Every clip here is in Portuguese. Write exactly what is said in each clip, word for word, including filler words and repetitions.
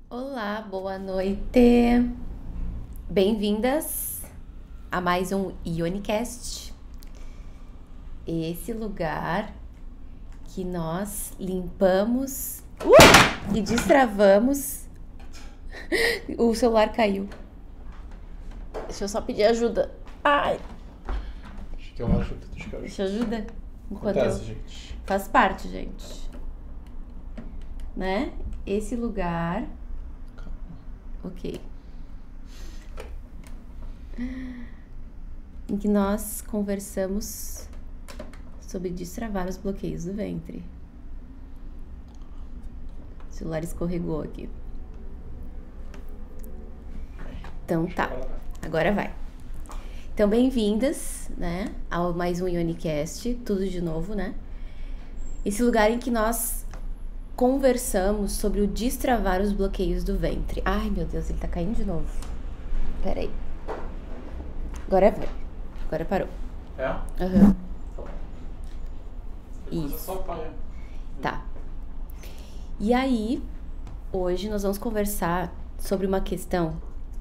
Olá, boa noite. Bem-vindas a mais um Ionicast. Esse lugar que nós limpamos uh! e destravamos. O celular caiu. Deixa eu só pedir ajuda. Ai. Acho que eu ajudo, acho que eu ajudo. Deixa eu ajuda. Enquanto Acontece, eu... gente. Faz parte, gente. Né? Esse lugar... Ok. Em que nós conversamos sobre destravar os bloqueios do ventre. O celular escorregou aqui. Então tá, agora vai. Então, bem-vindas, né, ao mais um Ionicast, tudo de novo, né? Esse lugar em que nós conversamos sobre o destravar os bloqueios do ventre. Ai, meu Deus, ele tá caindo de novo. Pera aí. Agora vai. Agora parou. É? Aham. Uhum. Isso. Só apaga. Tá. E aí, hoje nós vamos conversar sobre uma questão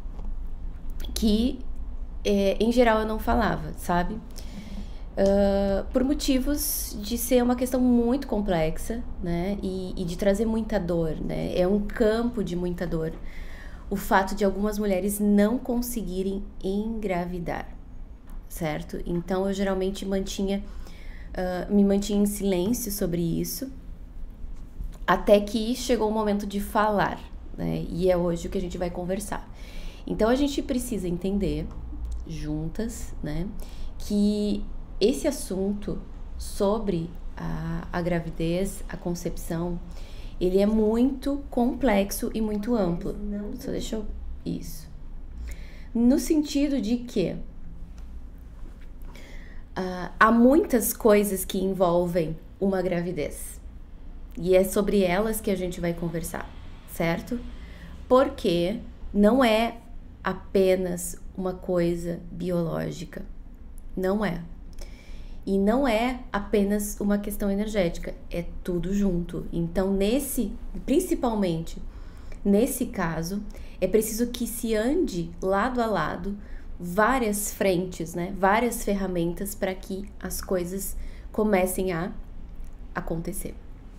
que, é, em geral, eu não falava, sabe? Uh, por motivos de ser uma questão muito complexa, né? E, e de trazer muita dor, né? É um campo de muita dor. O fato de algumas mulheres não conseguirem engravidar, certo? Então, eu geralmente mantinha, uh, me mantinha em silêncio sobre isso, até que chegou o momento de falar, né? E é hoje o que a gente vai conversar. Então, a gente precisa entender, juntas, né? Que esse assunto sobre a, a gravidez, a concepção, ele é muito complexo e muito amplo. Só deixa eu... Isso. No sentido de que uh, há muitas coisas que envolvem uma gravidez. E é sobre elas que a gente vai conversar, certo? Porque não é apenas uma coisa biológica. Não é. E não é apenas uma questão energética, é tudo junto. Então, nesse, principalmente nesse caso, é preciso que se ande lado a lado várias frentes, né? Várias ferramentas para que as coisas comecem a acontecer.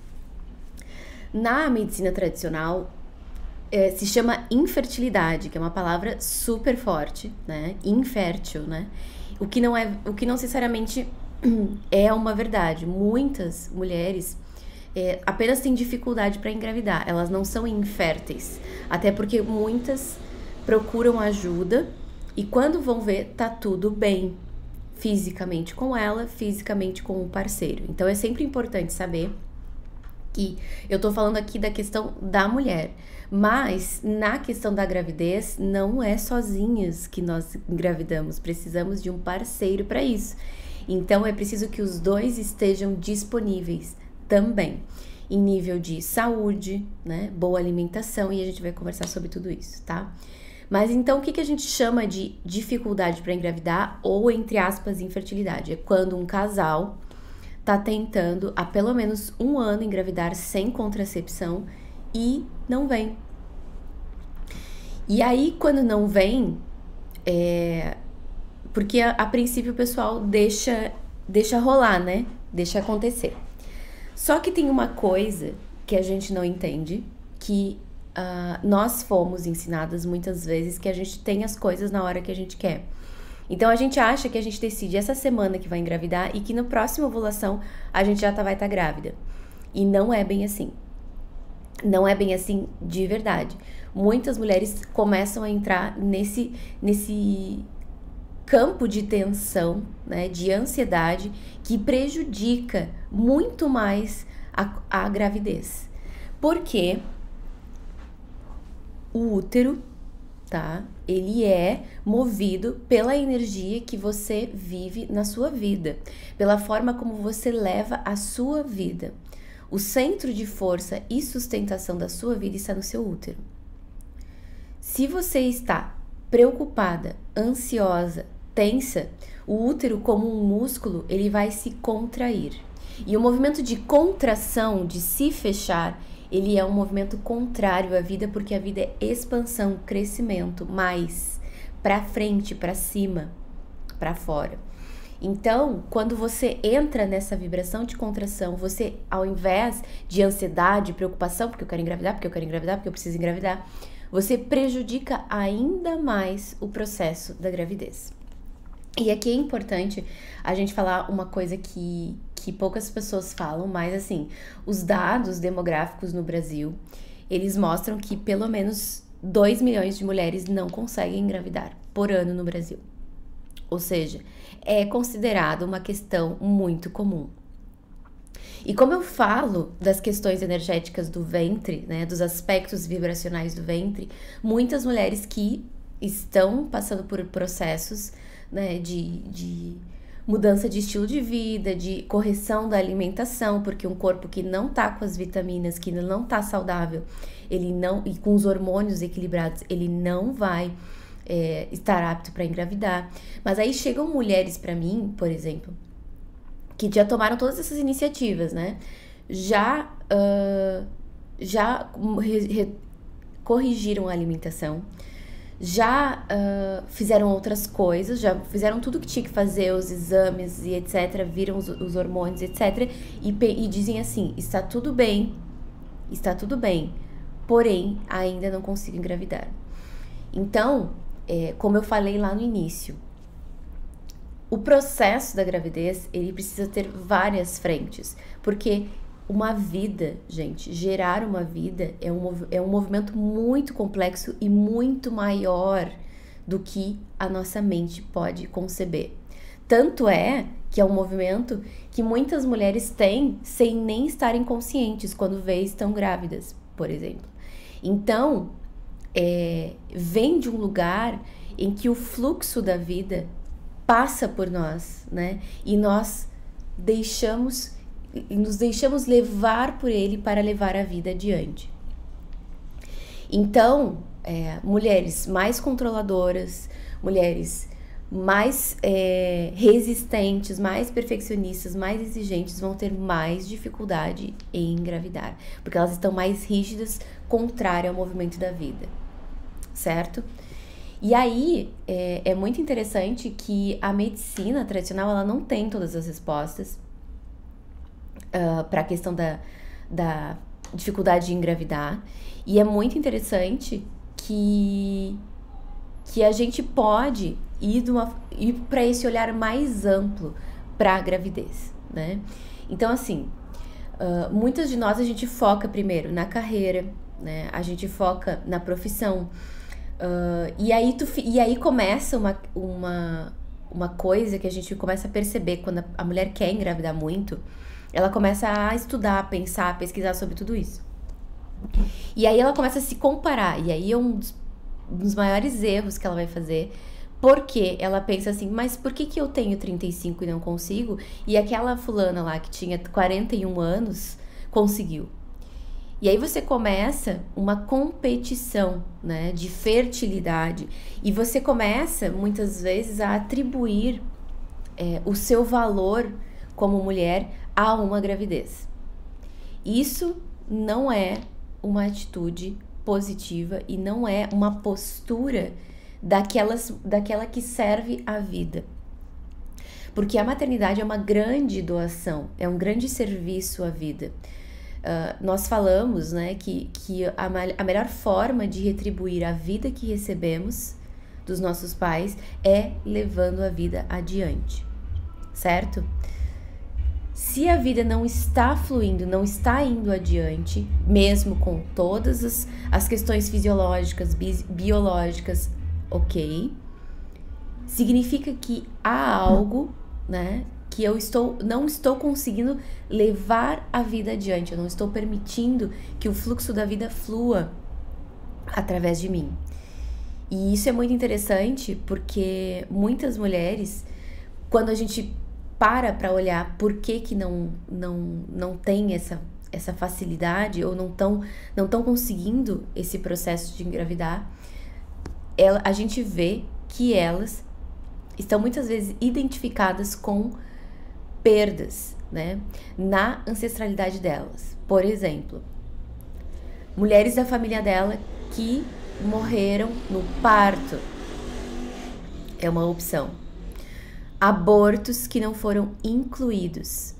Na medicina tradicional, é, se chama infertilidade, que é uma palavra super forte, né? Infértil, né? O que não é, o que não necessariamente é uma verdade. Muitas mulheres é, apenas têm dificuldade para engravidar, elas não são inférteis, até porque muitas procuram ajuda e quando vão ver, tá tudo bem, fisicamente com ela, fisicamente com o parceiro. Então é sempre importante saber que eu tô falando aqui da questão da mulher, mas na questão da gravidez, não é sozinhas que nós engravidamos, precisamos de um parceiro para isso. Então, é preciso que os dois estejam disponíveis também, em nível de saúde, né, boa alimentação, e a gente vai conversar sobre tudo isso, tá? Mas então, o que, que a gente chama de dificuldade para engravidar, ou, entre aspas, infertilidade? É quando um casal tá tentando há pelo menos um ano engravidar sem contracepção e não vem. E aí, quando não vem, é... porque a, a princípio o pessoal deixa, deixa rolar, né? Deixa acontecer. Só que tem uma coisa que a gente não entende, que uh, nós fomos ensinadas muitas vezes, que a gente tem as coisas na hora que a gente quer. Então, a gente acha que a gente decide essa semana que vai engravidar e que na próxima ovulação a gente já tá, vai estar tá grávida. E não é bem assim. Não é bem assim de verdade. Muitas mulheres começam a entrar nesse, nesse campo de tensão, né, de ansiedade, que prejudica muito mais a, a gravidez. Porque o útero, tá? Ele é movido pela energia que você vive na sua vida, pela forma como você leva a sua vida. O centro de força e sustentação da sua vida está no seu útero. Se você está preocupada, ansiosa, tensa, o útero, como um músculo, ele vai se contrair. E o movimento de contração, de se fechar, ele é um movimento contrário à vida, porque a vida é expansão, crescimento, mais para frente, para cima, para fora. Então, quando você entra nessa vibração de contração, você, ao invés de ansiedade, preocupação, porque eu quero engravidar, porque eu quero engravidar, porque eu preciso engravidar, você prejudica ainda mais o processo da gravidez. E aqui é importante a gente falar uma coisa que, que poucas pessoas falam, mas assim, os dados demográficos no Brasil, eles mostram que pelo menos dois milhões de mulheres não conseguem engravidar por ano no Brasil. Ou seja, é considerado uma questão muito comum. E como eu falo das questões energéticas do ventre, né, dos aspectos vibracionais do ventre, muitas mulheres que estão passando por processos, né, de, de mudança de estilo de vida, de correção da alimentação, porque um corpo que não tá com as vitaminas, que não tá saudável, ele não, e com os hormônios equilibrados, ele não vai é, estar apto para engravidar. Mas aí chegam mulheres para mim, por exemplo, que já tomaram todas essas iniciativas, né? Já, uh, já re, re, corrigiram a alimentação, já uh, fizeram outras coisas, já fizeram tudo que tinha que fazer, os exames e etcétera, viram os, os hormônios, etcétera, e, e dizem assim, está tudo bem, está tudo bem, porém, ainda não consigo engravidar. Então, é, como eu falei lá no início, o processo da gravidez, ele precisa ter várias frentes, porque uma vida, gente, gerar uma vida é um, é um movimento muito complexo e muito maior do que a nossa mente pode conceber. Tanto é que é um movimento que muitas mulheres têm sem nem estarem conscientes quando vê estão grávidas, por exemplo. Então, é, vem de um lugar em que o fluxo da vida passa por nós, né? E nós deixamos, nos deixamos levar por ele para levar a vida adiante. Então, é, mulheres mais controladoras, mulheres mais é, resistentes, mais perfeccionistas, mais exigentes vão ter mais dificuldade em engravidar, porque elas estão mais rígidas, contrária ao movimento da vida, certo? E aí, é, é muito interessante que a medicina tradicional, ela não tem todas as respostas uh, para a questão da, da dificuldade de engravidar. E é muito interessante que, que a gente pode ir, ir para esse olhar mais amplo para a gravidez, né? Então, assim, uh, muitas de nós a gente foca primeiro na carreira, né? A gente foca na profissão. Uh, e, aí tu, e aí começa uma, uma, uma coisa que a gente começa a perceber quando a, a mulher quer engravidar muito, ela começa a estudar, pensar, pesquisar sobre tudo isso. E aí ela começa a se comparar, e aí é um dos, um dos maiores erros que ela vai fazer, porque ela pensa assim, mas por que que eu tenho trinta e cinco e não consigo? E aquela fulana lá que tinha quarenta e um anos conseguiu. E aí você começa uma competição, né, de fertilidade. E você começa, muitas vezes, a atribuir é, o seu valor como mulher a uma gravidez. Isso não é uma atitude positiva e não é uma postura daquelas, daquela que serve à vida. Porque a maternidade é uma grande doação, é um grande serviço à vida. Uh, nós falamos, né, que, que a, a melhor forma de retribuir a vida que recebemos dos nossos pais é levando a vida adiante, certo? Se a vida não está fluindo, não está indo adiante, mesmo com todas as, as questões fisiológicas, bi, biológicas, ok, significa que há algo, né, que eu estou, não estou conseguindo levar a vida adiante, eu não estou permitindo que o fluxo da vida flua através de mim. E isso é muito interessante porque muitas mulheres, quando a gente para para olhar por que que não, não, não tem essa, essa facilidade ou não estão não tão conseguindo esse processo de engravidar, ela, a gente vê que elas estão muitas vezes identificadas com perdas, né, na ancestralidade delas. Por exemplo, Mulheres da família dela que morreram no parto. É uma opção. Abortos que não foram incluídos.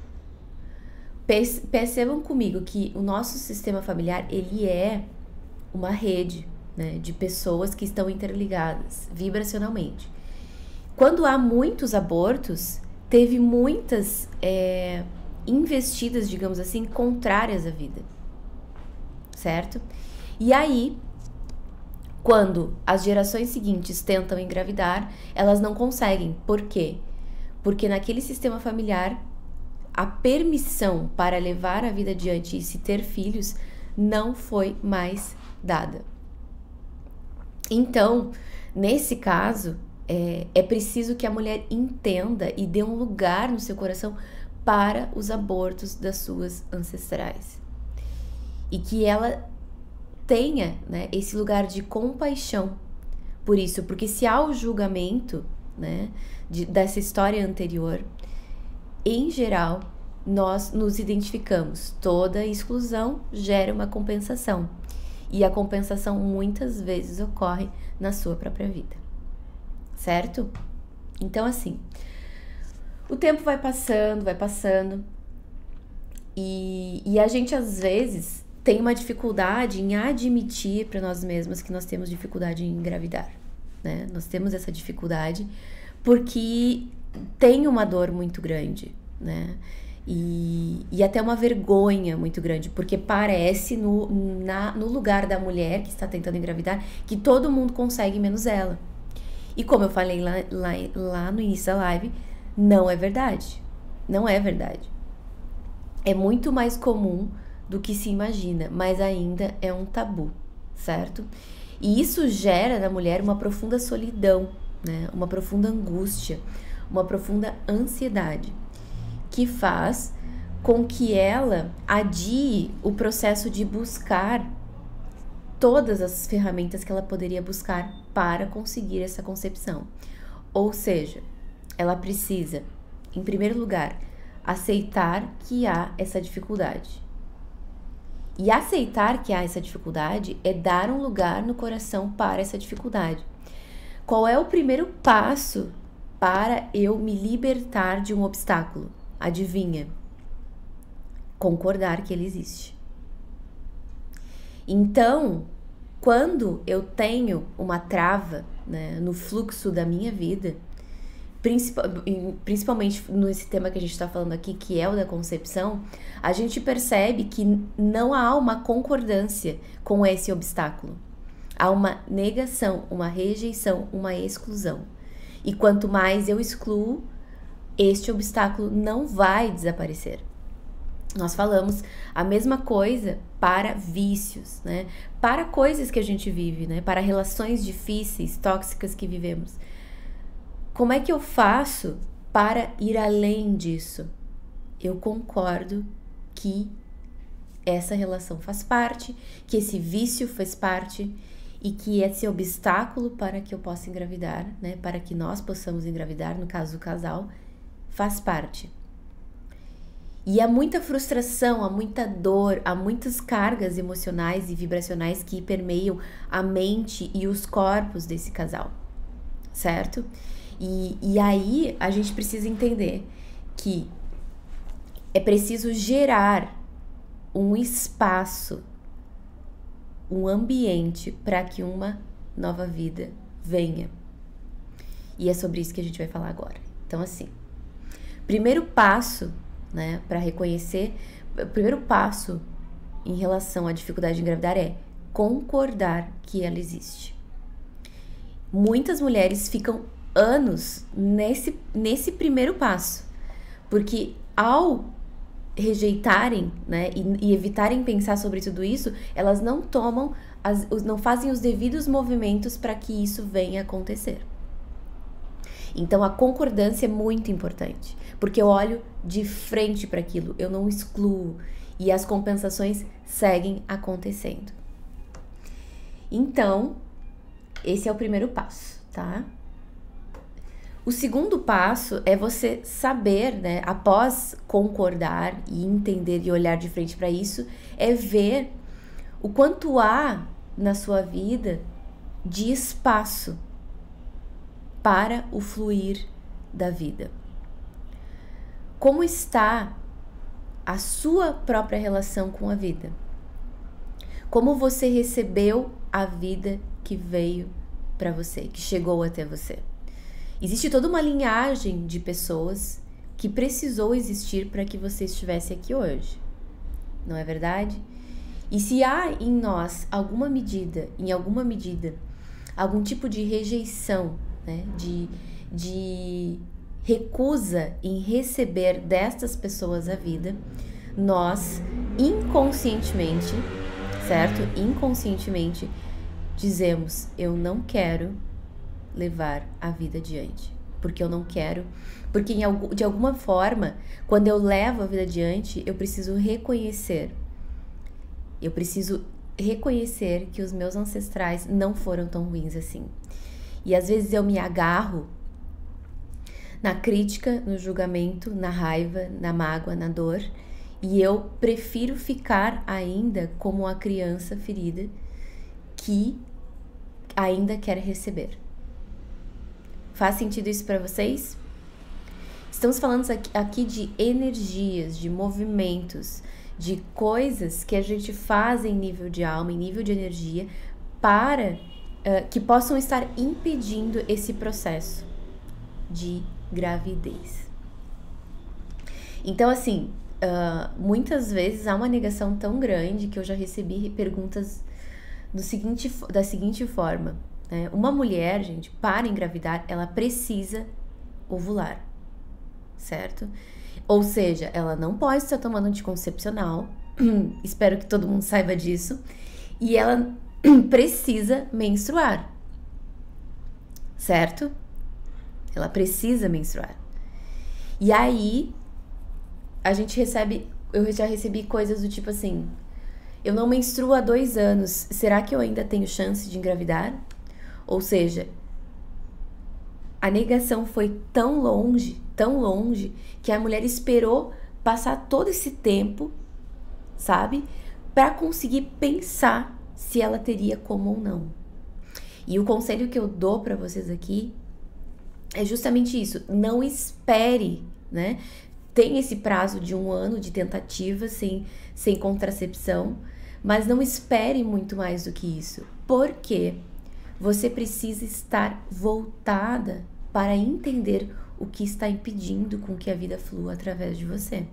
Percebam comigo que o nosso sistema familiar, ele é uma rede, né, de pessoas que estão interligadas vibracionalmente. Quando há muitos abortos, teve muitas é, investidas, digamos assim, contrárias à vida, certo? E aí, quando as gerações seguintes tentam engravidar, elas não conseguem. Por quê? Porque naquele sistema familiar, a permissão para levar a vida adiante e se ter filhos não foi mais dada. Então, nesse caso, é, é preciso que a mulher entenda e dê um lugar no seu coração para os abortos das suas ancestrais. E que ela tenha, né, esse lugar de compaixão por isso, porque se há o julgamento, né, de, dessa história anterior, em geral, nós nos identificamos. Toda exclusão gera uma compensação, e a compensação muitas vezes ocorre na sua própria vida, certo? Então, assim, o tempo vai passando, vai passando, e, e a gente às vezes tem uma dificuldade em admitir para nós mesmas que nós temos dificuldade em engravidar, né? Nós temos essa dificuldade porque tem uma dor muito grande, né? E, e até uma vergonha muito grande, porque parece no, na, no lugar da mulher que está tentando engravidar que todo mundo consegue menos ela. E como eu falei lá, lá, lá no início da live, não é verdade. Não é verdade. É muito mais comum do que se imagina, mas ainda é um tabu, certo? E isso gera na mulher uma profunda solidão, né? Uma profunda angústia, uma profunda ansiedade, que faz com que ela adie o processo de buscar todas as ferramentas que ela poderia buscar para conseguir essa concepção. Ou seja, ela precisa, em primeiro lugar, aceitar que há essa dificuldade. E aceitar que há essa dificuldade é dar um lugar no coração para essa dificuldade. Qual é o primeiro passo para eu me libertar de um obstáculo? Adivinha? Concordar que ele existe. Então, quando eu tenho uma trava, né, no fluxo da minha vida, principalmente nesse tema que a gente está falando aqui, que é o da concepção, a gente percebe que não há uma concordância com esse obstáculo. Há uma negação, uma rejeição, uma exclusão. E quanto mais eu excluo, este obstáculo não vai desaparecer. Nós falamos a mesma coisa para vícios, né? Para coisas que a gente vive, né? Para relações difíceis, tóxicas que vivemos. Como é que eu faço para ir além disso? Eu concordo que essa relação faz parte, que esse vício faz parte e que esse obstáculo para que eu possa engravidar, né? Para que nós possamos engravidar, no caso do casal, faz parte. E há muita frustração, há muita dor, há muitas cargas emocionais e vibracionais que permeiam a mente e os corpos desse casal, certo? E, e aí a gente precisa entender que é preciso gerar um espaço, um ambiente para que uma nova vida venha. E é sobre isso que a gente vai falar agora. Então, assim, primeiro passo, né, para reconhecer, o primeiro passo em relação à dificuldade de engravidar é concordar que ela existe. Muitas mulheres ficam anos nesse, nesse primeiro passo, porque ao rejeitarem, né, e, e evitarem pensar sobre tudo isso, elas não tomam, as, não fazem os devidos movimentos para que isso venha a acontecer. Então a concordância é muito importante, porque eu olho de frente para aquilo, eu não excluo, e as compensações seguem acontecendo. Então, esse é o primeiro passo, tá? O segundo passo é você saber, né, após concordar e entender e olhar de frente para isso, é ver o quanto há na sua vida de espaço para o fluir da vida. Como está a sua própria relação com a vida? Como você recebeu a vida que veio para você, que chegou até você? Existe toda uma linhagem de pessoas que precisou existir para que você estivesse aqui hoje, não é verdade? E se há em nós alguma medida, em alguma medida, algum tipo de rejeição, né, de, de recusa em receber destas pessoas a vida, nós inconscientemente, certo? Inconscientemente dizemos, eu não quero levar a vida adiante, porque eu não quero, porque em, de alguma forma, quando eu levo a vida adiante, eu preciso reconhecer, eu preciso reconhecer que os meus ancestrais não foram tão ruins assim. E às vezes eu me agarro na crítica, no julgamento, na raiva, na mágoa, na dor, e eu prefiro ficar ainda como a criança ferida que ainda quer receber. Faz sentido isso para vocês? Estamos falando aqui de energias, de movimentos, de coisas que a gente faz em nível de alma, em nível de energia, para uh, que possam estar impedindo esse processo de gravidez. Então, assim, uh, muitas vezes há uma negação tão grande que eu já recebi perguntas do seguinte, da seguinte forma, né? Uma mulher, gente, para engravidar, ela precisa ovular, certo? Ou seja, ela não pode estar tomando anticoncepcional, espero que todo mundo saiba disso, e ela precisa menstruar, certo? Ela precisa menstruar. E aí, a gente recebe, eu já recebi coisas do tipo assim, eu não menstruo há dois anos, será que eu ainda tenho chance de engravidar? Ou seja, a negação foi tão longe, tão longe, que a mulher esperou passar todo esse tempo, sabe? Para conseguir pensar se ela teria como ou não. E o conselho que eu dou para vocês aqui é justamente isso. Não espere, né? Tem esse prazo de um ano de tentativa sem, sem contracepção, mas não espere muito mais do que isso. Porque você precisa estar voltada para entender o que está impedindo com que a vida flua através de você,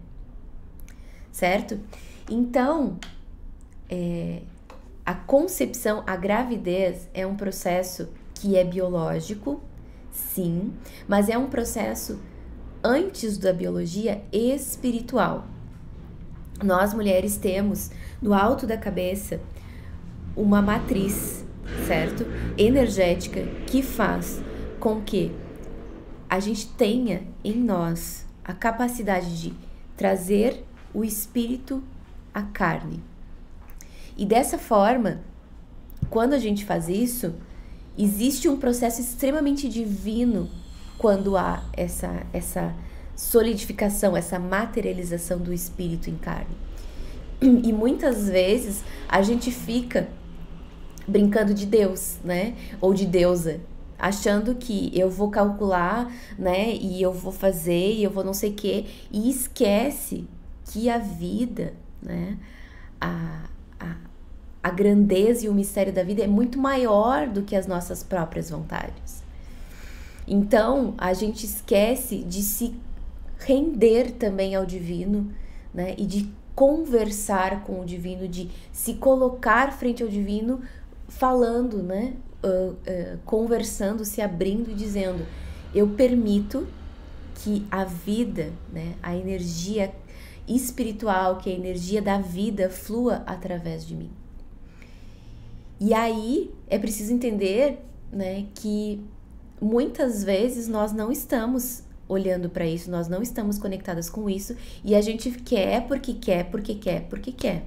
certo? Então, é, a concepção, a gravidez é um processo que é biológico, sim, mas é um processo antes da biologia espiritual. Nós mulheres temos no alto da cabeça uma matriz, certo? Energética que faz com que a gente tenha em nós a capacidade de trazer o espírito à carne. E dessa forma, quando a gente faz isso, existe um processo extremamente divino quando há essa, essa solidificação, essa materialização do espírito em carne. E muitas vezes a gente fica brincando de Deus, né? Ou de deusa, achando que eu vou calcular, né? E eu vou fazer, e eu vou não sei o quê. E esquece que a vida, né? A, a, a grandeza e o mistério da vida é muito maior do que as nossas próprias vontades. Então, a gente esquece de se render também ao divino, né? E de conversar com o divino, de se colocar frente ao divino, falando, né? Uh, uh, conversando, se abrindo e dizendo, eu permito que a vida, né? A energia espiritual, que é a energia da vida, flua através de mim. E aí é preciso entender, né, que muitas vezes nós não estamos olhando para isso, nós não estamos conectadas com isso, e a gente quer porque quer, porque quer, porque quer.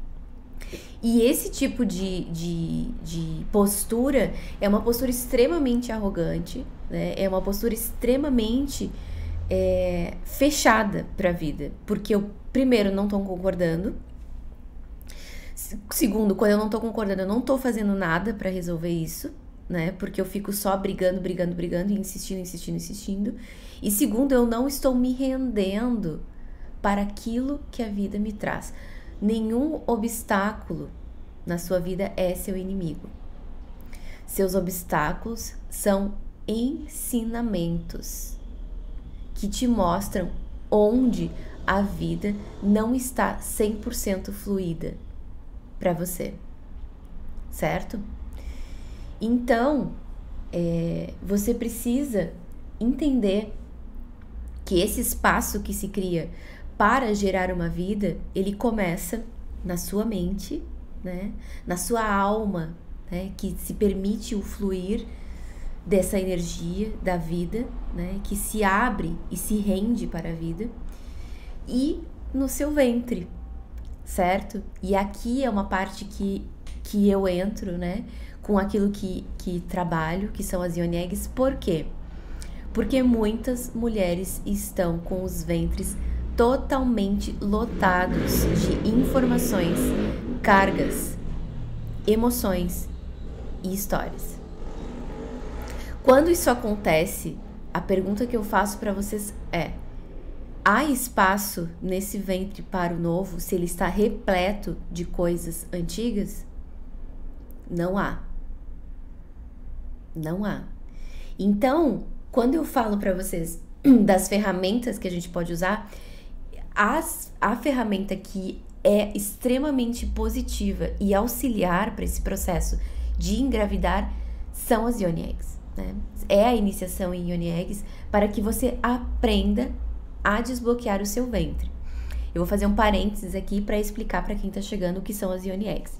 E esse tipo de, de, de postura é uma postura extremamente arrogante, né? É uma postura extremamente é, fechada para a vida, porque eu, primeiro, não estou concordando Segundo, quando eu não tô concordando, eu não tô fazendo nada pra resolver isso, né? Porque eu fico só brigando, brigando, brigando, e insistindo, insistindo, insistindo. E segundo, eu não estou me rendendo para aquilo que a vida me traz. Nenhum obstáculo na sua vida é seu inimigo. Seus obstáculos são ensinamentos que te mostram onde a vida não está cem por cento fluida para você, certo? Então, é, você precisa entender que esse espaço que se cria para gerar uma vida, ele começa na sua mente, né? Na sua alma, né? Que se permite o fluir dessa energia da vida, né? Que se abre e se rende para a vida, e no seu ventre, certo? E aqui é uma parte que, que eu entro, né? Com aquilo que, que trabalho, que são as Yoni Eggs. Por quê? Porque muitas mulheres estão com os ventres totalmente lotados de informações, cargas, emoções e histórias. Quando isso acontece, a pergunta que eu faço para vocês é: há espaço nesse ventre para o novo se ele está repleto de coisas antigas? Não há. Não há. Então, quando eu falo para vocês das ferramentas que a gente pode usar, as, a ferramenta que é extremamente positiva e auxiliar para esse processo de engravidar são as Yoni Eggs, né? É a iniciação em Yoni Eggs para que você aprenda a desbloquear o seu ventre. Eu vou fazer um parênteses aqui para explicar para quem está chegando o que são as Yoni Eggs.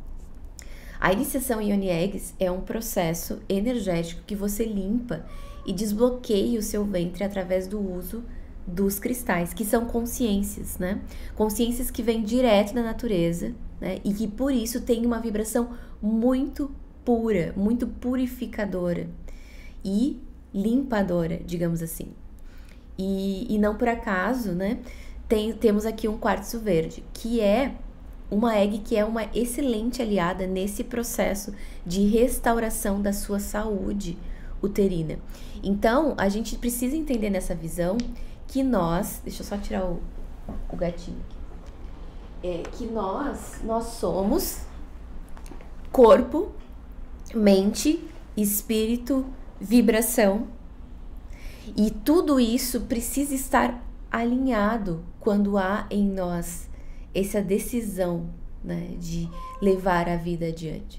A iniciação em Yoni Eggs é um processo energético que você limpa e desbloqueia o seu ventre através do uso dos cristais, que são consciências, né? Consciências que vêm direto da natureza, né? E que por isso tem uma vibração muito pura, muito purificadora e limpadora, digamos assim. E, e não por acaso, né? Tem, temos aqui um quartzo verde, que é uma egg que é uma excelente aliada nesse processo de restauração da sua saúde uterina. Então, a gente precisa entender nessa visão que nós... Deixa eu só tirar o, o gatinho aqui. É, que nós, nós somos corpo, mente, espírito, vibração. E tudo isso precisa estar alinhado quando há em nós essa decisão, né, de levar a vida adiante.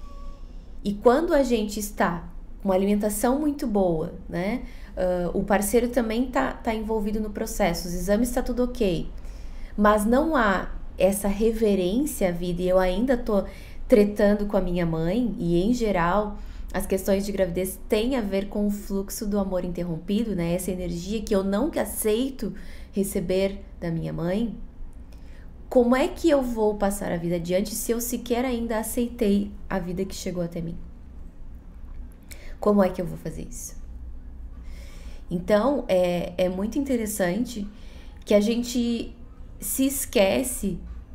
E quando a gente está com uma alimentação muito boa, né, uh, o parceiro também tá, tá envolvido no processo, os exames está tudo ok, mas não há essa reverência à vida, e eu ainda tô tretando com a minha mãe, e em geral as questões de gravidez têm a ver com o fluxo do amor interrompido, né, essa energia que eu não aceito receber da minha mãe. Como é que eu vou passar a vida adiante se eu sequer ainda aceitei a vida que chegou até mim? Como é que eu vou fazer isso? Então, é, é muito interessante que a gente se esquece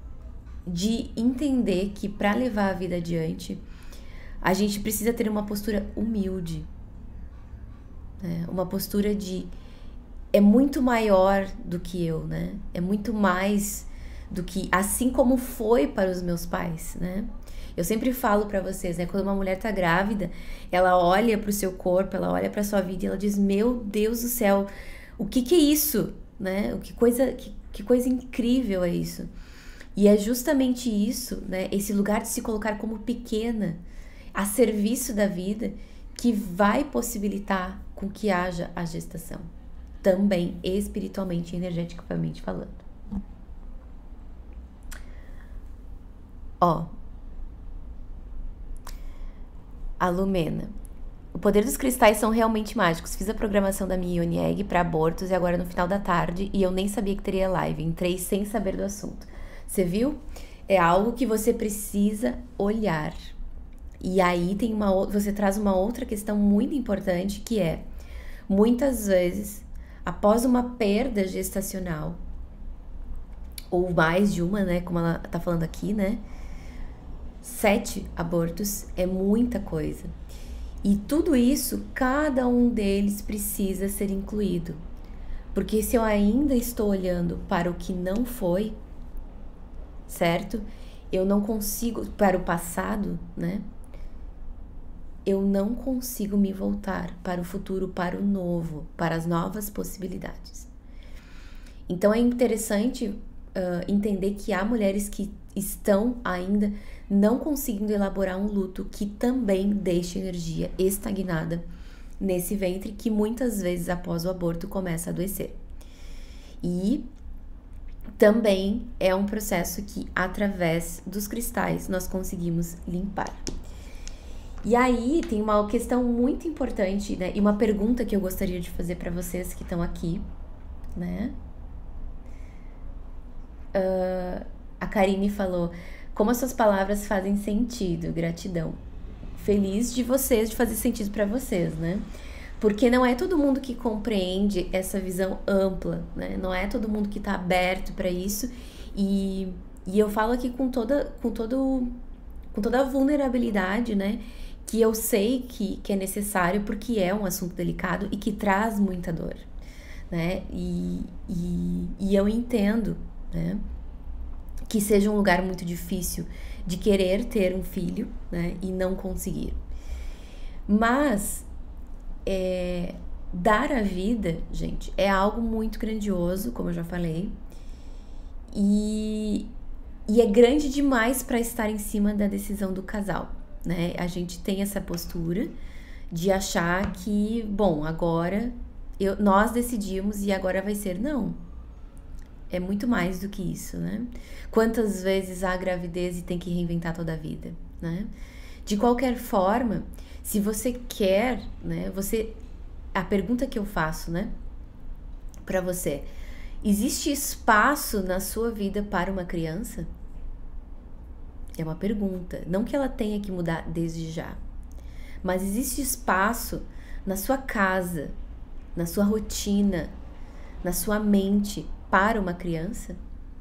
de entender que para levar a vida adiante, a gente precisa ter uma postura humilde, né? Uma postura de... é muito maior do que eu, né? É muito mais do que... assim como foi para os meus pais, né? Eu sempre falo pra vocês, né? Quando uma mulher tá grávida, ela olha pro seu corpo, ela olha pra sua vida e ela diz: meu Deus do céu, o que que é isso? Né? Que coisa, que, que coisa incrível é isso. E é justamente isso, né? Esse lugar de se colocar como pequena, a serviço da vida, que vai possibilitar com que haja a gestação. Também espiritualmente e energeticamente falando. Ó, a Lumena: o poder dos cristais são realmente mágicos. Fiz a programação da minha Yoni Egg para abortos e agora no final da tarde, e eu nem sabia que teria live. Entrei sem saber do assunto. Você viu? É algo que você precisa olhar. E aí tem uma, você traz uma outra questão muito importante, que é, muitas vezes, após uma perda gestacional, ou mais de uma, né, como ela tá falando aqui, né, Sete abortos é muita coisa. E tudo isso, cada um deles precisa ser incluído. Porque se eu ainda estou olhando para o que não foi, certo? Eu não consigo, para o passado, né? Eu não consigo me voltar para o futuro, para o novo, para as novas possibilidades. Então é interessante uh, entender que há mulheres que estão ainda não conseguindo elaborar um luto que também deixa energia estagnada nesse ventre, que muitas vezes após o aborto começa a adoecer. E também é um processo que através dos cristais nós conseguimos limpar. E aí tem uma questão muito importante, né? E uma pergunta que eu gostaria de fazer para vocês que estão aqui, né? Uh, a Karine falou: como as suas palavras fazem sentido, gratidão. Feliz de vocês, de fazer sentido para vocês, né? Porque não é todo mundo que compreende essa visão ampla, né? Não é todo mundo que tá aberto para isso. E, e eu falo aqui com toda, com todo, com toda a vulnerabilidade, né? Que eu sei que, que é necessário, porque é um assunto delicado e que traz muita dor, né? E, e, e eu entendo, né? Que seja um lugar muito difícil de querer ter um filho, né? E não conseguir. Mas é, dar a vida, gente, é algo muito grandioso, como eu já falei. E, e é grande demais para estar em cima da decisão do casal, né? A gente tem essa postura de achar que, bom, agora eu, nós decidimos e agora vai ser. Não. É muito mais do que isso, né? Quantas vezes há gravidez e tem que reinventar toda a vida, né? De qualquer forma, se você quer, né? Você, a pergunta que eu faço, né? Pra você, existe espaço na sua vida para uma criança? É uma pergunta. Não que ela tenha que mudar desde já, mas existe espaço na sua casa, na sua rotina, na sua mente para uma criança?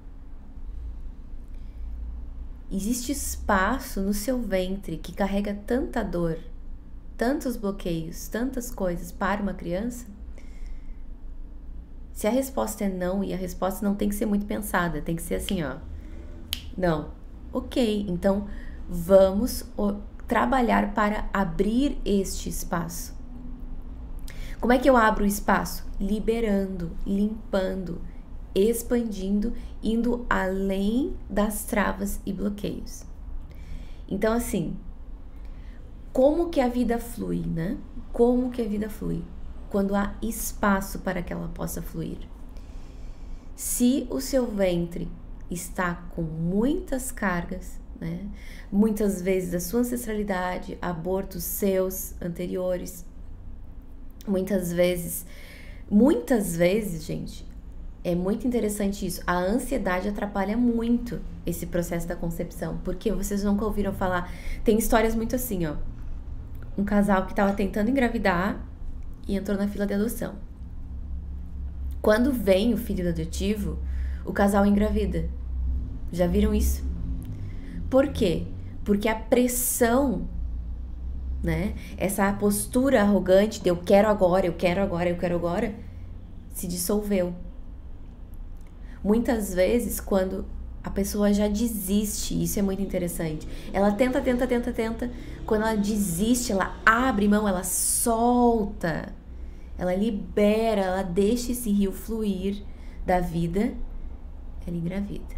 Existe espaço no seu ventre que carrega tanta dor, tantos bloqueios, tantas coisas para uma criança? Se a resposta é não, e a resposta não tem que ser muito pensada, tem que ser assim, ó. Não. Ok, então vamos trabalhar para abrir este espaço. Como é que eu abro o espaço? Liberando, limpando, expandindo, indo além das travas e bloqueios. Então, assim, como que a vida flui, né? Como que a vida flui? Quando há espaço para que ela possa fluir. Se o seu ventre está com muitas cargas, né? Muitas vezes a sua ancestralidade, abortos seus anteriores, muitas vezes, muitas vezes, gente, é muito interessante isso. A ansiedade atrapalha muito esse processo da concepção, porque vocês nunca ouviram falar. Tem histórias muito assim, ó. Um casal que estava tentando engravidar e entrou na fila de adoção. Quando vem o filho adotivo, o casal engravida. Já viram isso? Por quê? Porque a pressão, né? Essa postura arrogante de eu quero agora, eu quero agora, eu quero agora, se dissolveu. Muitas vezes, quando a pessoa já desiste, isso é muito interessante. Ela tenta, tenta, tenta, tenta. Quando ela desiste, ela abre mão, ela solta, ela libera, ela deixa esse rio fluir da vida, ela engravida.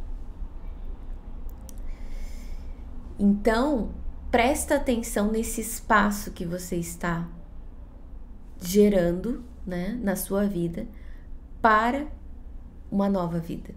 Então, presta atenção nesse espaço que você está gerando, né, na sua vida para uma nova vida.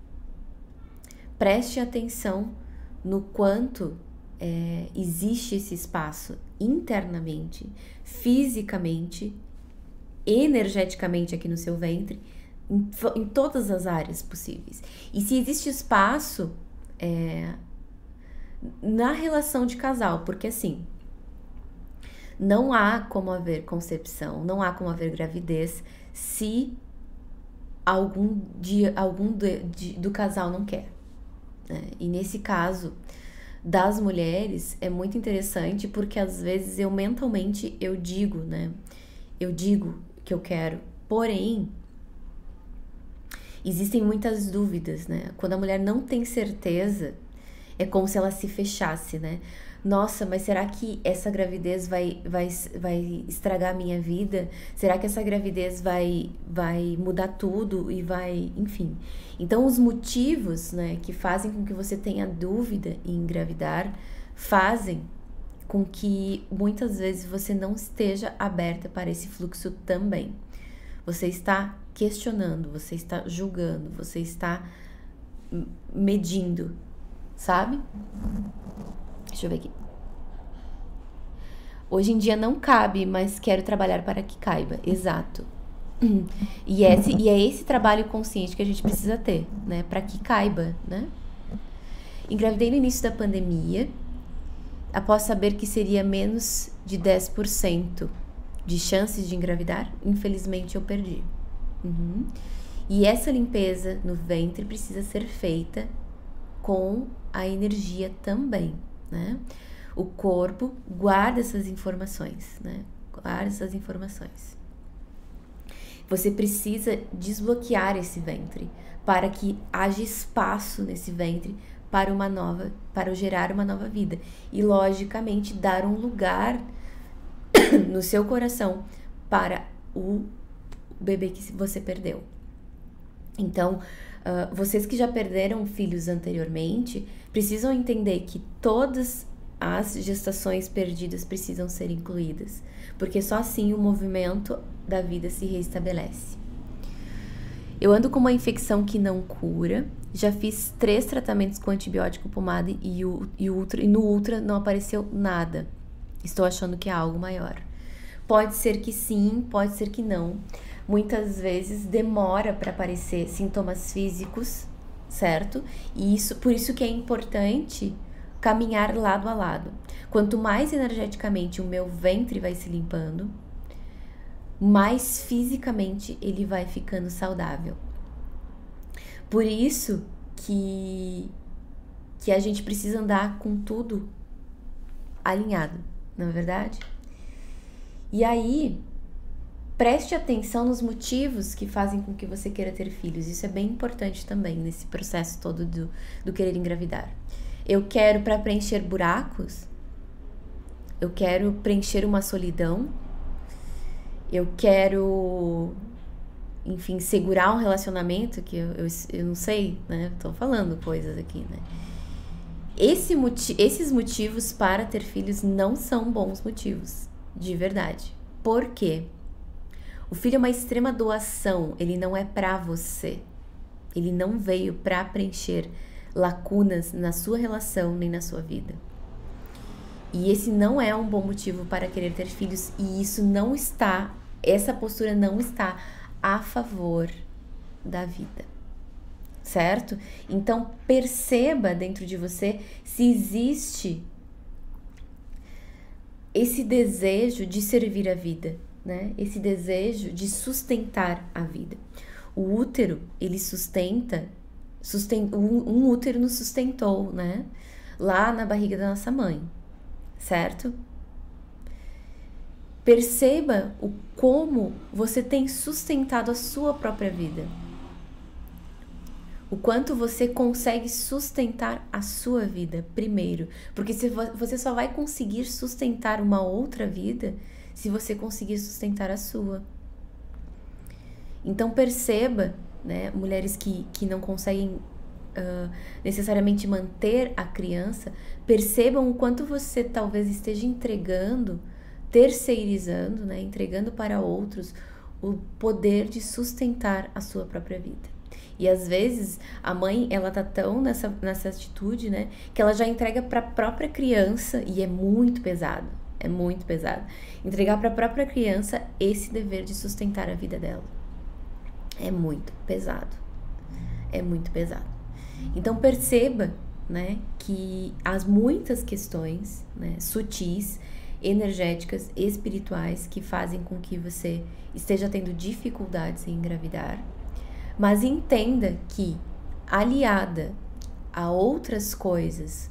Preste atenção no quanto é, existe esse espaço internamente, fisicamente, energeticamente aqui no seu ventre, em, em todas as áreas possíveis. E se existe espaço é, na relação de casal, porque assim, não há como haver concepção, não há como haver gravidez se algum dia, algum de, de, do casal não quer, né? E nesse caso das mulheres é muito interessante, porque às vezes eu mentalmente eu digo, né? Eu digo que eu quero, porém existem muitas dúvidas, né? Quando a mulher não tem certeza, é como se ela se fechasse, né? Nossa, mas será que essa gravidez vai, vai, vai estragar a minha vida? Será que essa gravidez vai, vai mudar tudo e vai... Enfim. Então, os motivos, né, que fazem com que você tenha dúvida em engravidar fazem com que muitas vezes você não esteja aberta para esse fluxo também. Você está questionando, você está julgando, você está medindo, sabe? Deixa eu ver aqui. Hoje em dia não cabe, mas quero trabalhar para que caiba. Exato. E, esse, e é esse trabalho consciente que a gente precisa ter, né? Para que caiba, né? Engravidei no início da pandemia, após saber que seria menos de dez por cento de chances de engravidar. Infelizmente, eu perdi. Uhum. E essa limpeza no ventre precisa ser feita com a energia também, né? O corpo guarda essas informações, né? Guarda essas informações. Você precisa desbloquear esse ventre para que haja espaço nesse ventre para uma nova, para gerar uma nova vida. E, logicamente, dar um lugar no seu coração para o bebê que você perdeu. Então, uh, vocês que já perderam filhos anteriormente, precisam entender que todas as gestações perdidas precisam ser incluídas, porque só assim o movimento da vida se reestabelece. Eu ando com uma infecção que não cura, já fiz três tratamentos com antibiótico, pomada e, o, e, ultra, e no ultra não apareceu nada. Estou achando que é algo maior. Pode ser que sim, pode ser que não. Muitas vezes demora para aparecer sintomas físicos, certo? E isso, por isso que é importante caminhar lado a lado. Quanto mais energeticamente o meu ventre vai se limpando, mais fisicamente ele vai ficando saudável. Por isso que, que a gente precisa andar com tudo alinhado, não é verdade? E aí, preste atenção nos motivos que fazem com que você queira ter filhos. Isso é bem importante também nesse processo todo do, do querer engravidar. Eu quero para preencher buracos, eu quero preencher uma solidão, eu quero, enfim, segurar um relacionamento que eu, eu, eu não sei, né? Tô falando coisas aqui, né? Esse moti- esses motivos para ter filhos não são bons motivos, de verdade. Por quê? O filho é uma extrema doação, ele não é pra você. Ele não veio pra preencher lacunas na sua relação nem na sua vida. E esse não é um bom motivo para querer ter filhos, e isso não está, essa postura não está a favor da vida, certo? Então perceba dentro de você se existe esse desejo de servir a vida, né? Esse desejo de sustentar a vida. O útero, ele sustenta, susten, um, um útero nos sustentou, né? Lá na barriga da nossa mãe, certo? Perceba o como você tem sustentado a sua própria vida. O quanto você consegue sustentar a sua vida primeiro. Porque se você só vai conseguir sustentar uma outra vida se você conseguir sustentar a sua. Então perceba, né, mulheres que, que não conseguem uh, necessariamente manter a criança, percebam o quanto você talvez esteja entregando, terceirizando, né, entregando para outros o poder de sustentar a sua própria vida. E às vezes a mãe, ela tá tão nessa, nessa atitude, né, que ela já entrega para a própria criança, e é muito pesado, é muito pesado, entregar para a própria criança esse dever de sustentar a vida dela. É muito pesado, é muito pesado. Então perceba, né, que as muitas questões, né, sutis, energéticas, espirituais, que fazem com que você esteja tendo dificuldades em engravidar, mas entenda que, aliada a outras coisas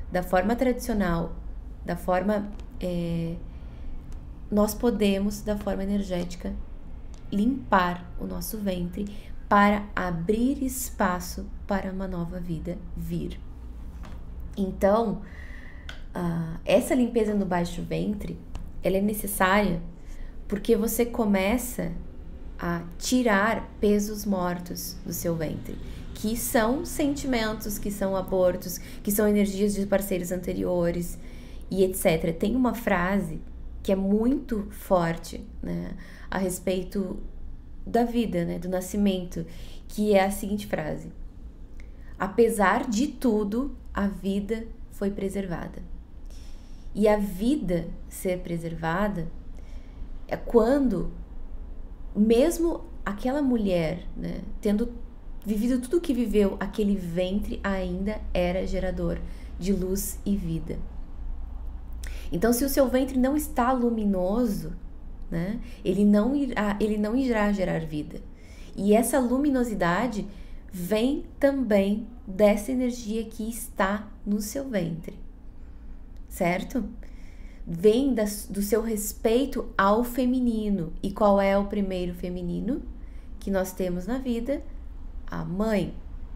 da forma tradicional, da forma... É, nós podemos, da forma energética, limpar o nosso ventre para abrir espaço para uma nova vida vir. Então, uh, essa limpeza no baixo ventre, ela é necessária porque você começa a tirar pesos mortos do seu ventre, que são sentimentos, que são abortos, que são energias de parceiros anteriores e etcétera. Tem uma frase que é muito forte, né, a respeito da vida, né, do nascimento, que é a seguinte frase: apesar de tudo, a vida foi preservada. E a vida ser preservada é quando, mesmo aquela mulher, né, tendo vivido tudo o que viveu, aquele ventre ainda era gerador de luz e vida. Então, se o seu ventre não está luminoso, né, ele não irá, ele não irá gerar vida. E essa luminosidade vem também dessa energia que está no seu ventre, certo? Vem das, do seu respeito ao feminino. E qual é o primeiro feminino que nós temos na vida? A mãe,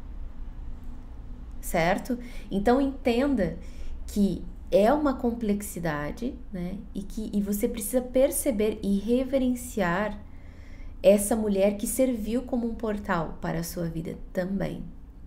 certo? Então, entenda que é uma complexidade, né? E que e você precisa perceber e reverenciar essa mulher que serviu como um portal para a sua vida também.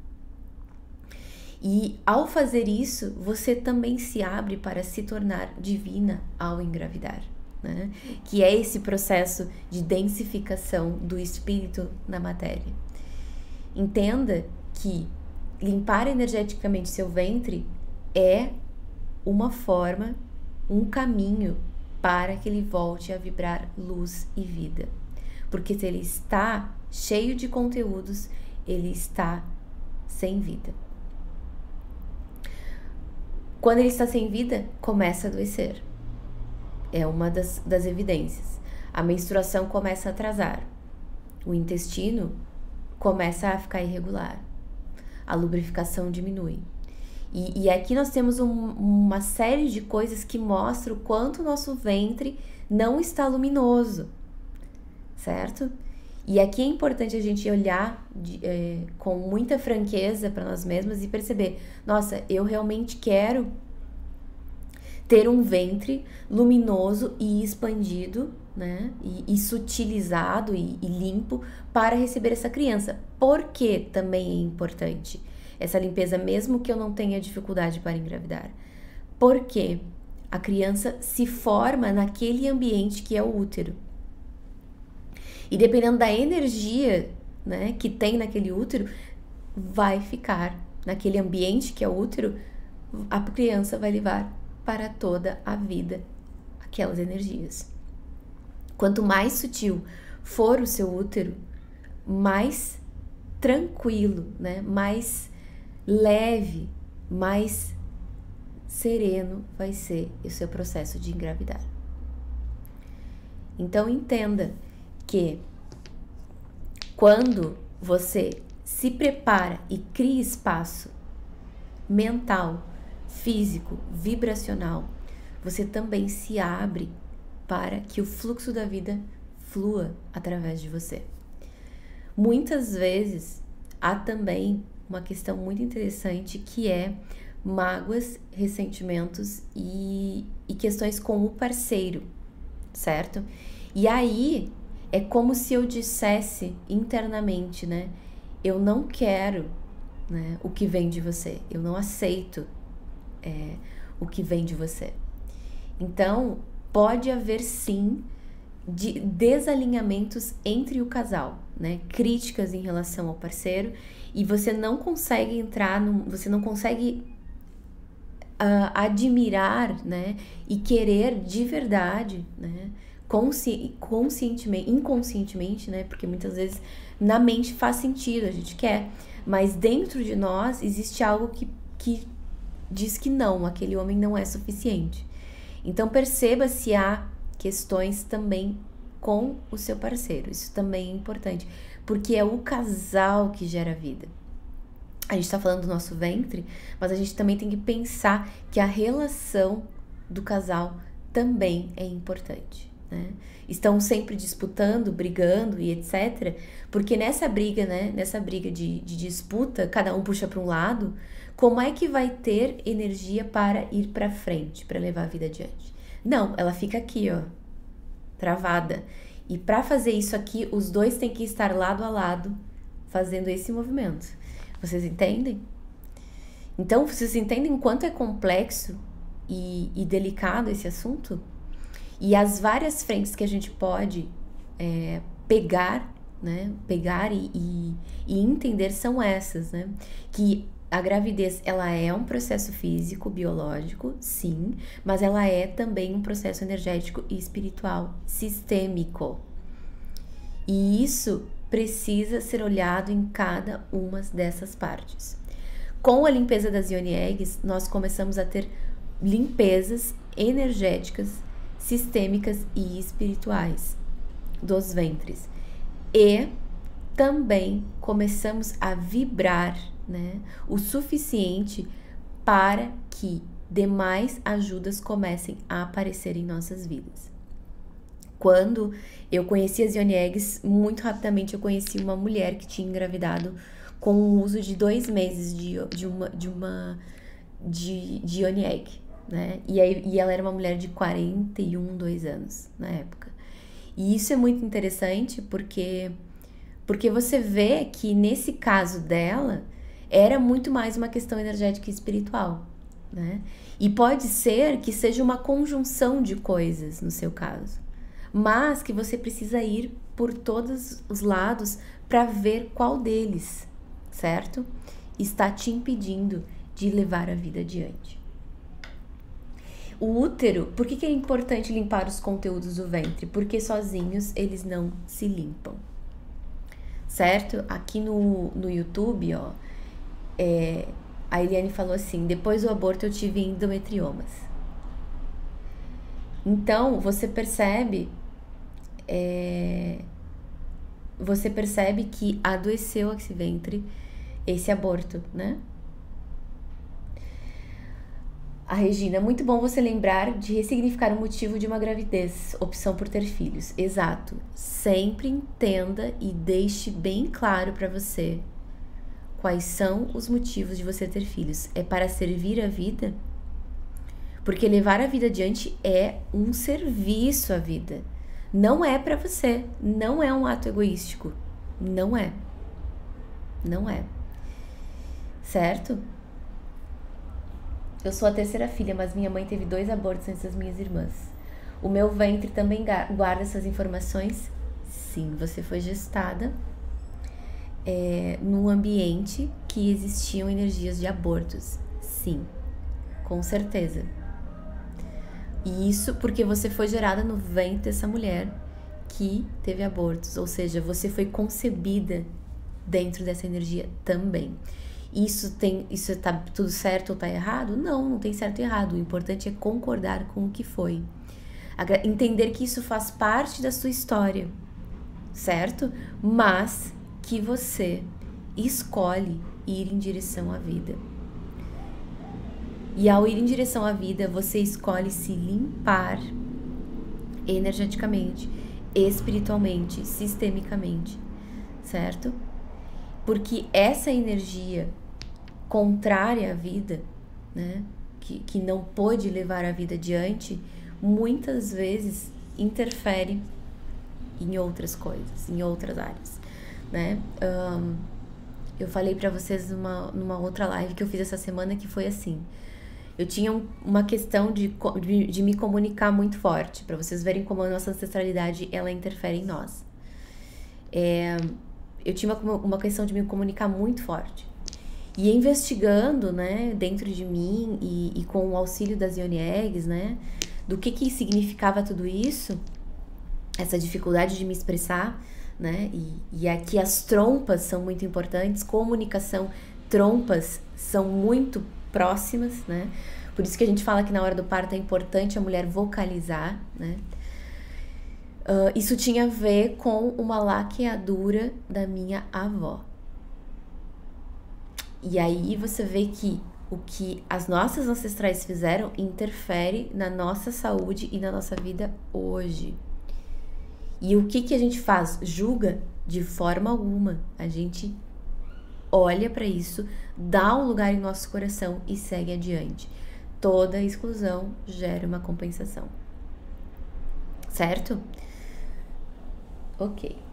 E ao fazer isso, você também se abre para se tornar divina ao engravidar, né? Que é esse processo de densificação do espírito na matéria. Entenda que limpar energeticamente seu ventre é uma forma, um caminho para que ele volte a vibrar luz e vida. Porque se ele está cheio de conteúdos, ele está sem vida. Quando ele está sem vida, começa a adoecer. É uma das, das evidências. A menstruação começa a atrasar. O intestino começa a ficar irregular. A lubrificação diminui. E, e aqui nós temos um, uma série de coisas que mostram o quanto o nosso ventre não está luminoso, certo? E aqui é importante a gente olhar de, é, com muita franqueza para nós mesmas e perceber, nossa, eu realmente quero ter um ventre luminoso e expandido, né? E, e sutilizado e, e limpo para receber essa criança. Por que também é importante essa limpeza, mesmo que eu não tenha dificuldade para engravidar? Porque a criança se forma naquele ambiente que é o útero. E dependendo da energia, né, que tem naquele útero, vai ficar naquele ambiente que é o útero, a criança vai levar para toda a vida aquelas energias. Quanto mais sutil for o seu útero, mais tranquilo, né, mais leve, mais sereno vai ser o seu processo de engravidar. Então entenda que quando você se prepara e cria espaço mental, físico, vibracional, você também se abre para que o fluxo da vida flua através de você. Muitas vezes há também uma questão muito interessante que é mágoas, ressentimentos e, e questões com o parceiro, certo? E aí é como se eu dissesse internamente, né? Eu não quero, né, o que vem de você. Eu não aceito é, o que vem de você. Então, pode haver sim de desalinhamentos entre o casal, né? Críticas em relação ao parceiro, e você não consegue entrar, num, você não consegue uh, admirar, né? E querer de verdade, né? Consci, conscientemente, inconscientemente, né? Porque muitas vezes na mente faz sentido, a gente quer, mas dentro de nós existe algo que, que diz que não, aquele homem não é suficiente. Então perceba se há questões também com o seu parceiro. Isso também é importante, porque é o casal que gera vida. A gente tá falando do nosso ventre, mas a gente também tem que pensar que a relação do casal também é importante, né? Estão sempre disputando, brigando e etcétera. Porque nessa briga, né? Nessa briga de, de disputa, cada um puxa para um lado. Como é que vai ter energia para ir para frente, para levar a vida adiante? Não, ela fica aqui, ó, travada. E para fazer isso aqui, os dois têm que estar lado a lado, fazendo esse movimento. Vocês entendem? Então, vocês entendem quanto é complexo e, e delicado esse assunto? E as várias frentes que a gente pode é, pegar, né? Pegar e, e, e entender são essas, né? Que a gravidez, ela é um processo físico, biológico, sim, mas ela é também um processo energético e espiritual, sistêmico. E isso precisa ser olhado em cada uma dessas partes. Com a limpeza das Yoni Eggs, nós começamos a ter limpezas energéticas, sistêmicas e espirituais dos ventres. E também começamos a vibrar, né, o suficiente para que demais ajudas comecem a aparecer em nossas vidas. Quando eu conheci as Yoni Eggs, muito rapidamente eu conheci uma mulher que tinha engravidado com o uso de dois meses de, de uma de uma de, de Yoni Egg, né? E, aí, e ela era uma mulher de quarenta e um, dois anos na época. E isso é muito interessante porque porque você vê que nesse caso dela era muito mais uma questão energética e espiritual, né? E pode ser que seja uma conjunção de coisas no seu caso, mas que você precisa ir por todos os lados para ver qual deles, certo? Está te impedindo de levar a vida adiante. O útero, por que que é importante limpar os conteúdos do ventre? Porque sozinhos eles não se limpam, certo? Aqui no, no YouTube, ó, é, a Eliane falou assim: depois do aborto eu tive endometriomas. Então, você percebe, é, você percebe que adoeceu esse ventre, esse aborto, né? A Regina, muito bom você lembrar de ressignificar o motivo de uma gravidez, opção por ter filhos. Exato. Sempre entenda e deixe bem claro para você quais são os motivos de você ter filhos. É para servir a vida? Porque levar a vida adiante é um serviço à vida. Não é para você. Não é um ato egoístico. Não é. Não é. Certo? Eu sou a terceira filha, mas minha mãe teve dois abortos antes das minhas irmãs. O meu ventre também guarda essas informações? Sim, você foi gestada é, num ambiente que existiam energias de abortos. Sim, com certeza. E isso porque você foi gerada no ventre dessa mulher que teve abortos. Ou seja, você foi concebida dentro dessa energia também. Isso tem, isso tá tudo certo ou tá errado? Não, não tem certo e errado. O importante é concordar com o que foi. Entender que isso faz parte da sua história, certo? Mas que você escolhe ir em direção à vida. E ao ir em direção à vida, você escolhe se limpar energeticamente, espiritualmente, sistemicamente, certo? Porque essa energia contrária à vida, né, que, que não pôde levar a vida adiante, muitas vezes interfere em outras coisas, em outras áreas, né? Um, eu falei pra vocês numa, numa outra live que eu fiz essa semana que foi assim: eu tinha um, uma questão de, de, de me comunicar muito forte, pra vocês verem como a nossa ancestralidade, ela interfere em nós. É, eu tinha uma, uma questão de me comunicar muito forte. E investigando, né, dentro de mim e, e com o auxílio das Yoni Eggs, né, do que que significava tudo isso, essa dificuldade de me expressar, né, e, e aqui as trompas são muito importantes, comunicação, trompas são muito próximas, né, por isso que a gente fala que na hora do parto é importante a mulher vocalizar, né. Uh, isso tinha a ver com uma laqueadura da minha avó. E aí você vê que o que as nossas ancestrais fizeram interfere na nossa saúde e na nossa vida hoje. E o que que a gente faz? Julga? De forma alguma. A gente olha para isso, dá um lugar em nosso coração e segue adiante. Toda exclusão gera uma compensação. Certo? Ok.